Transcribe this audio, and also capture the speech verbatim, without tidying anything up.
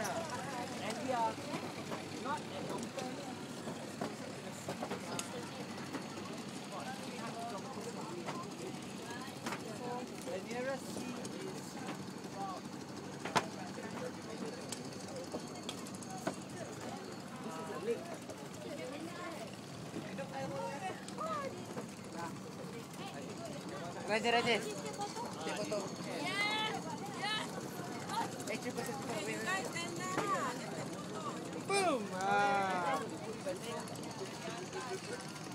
And we are not at long-term. The nearest sea is about this is a lake. Raja Raja. Take photo. Extra person to come. Boom. Ah.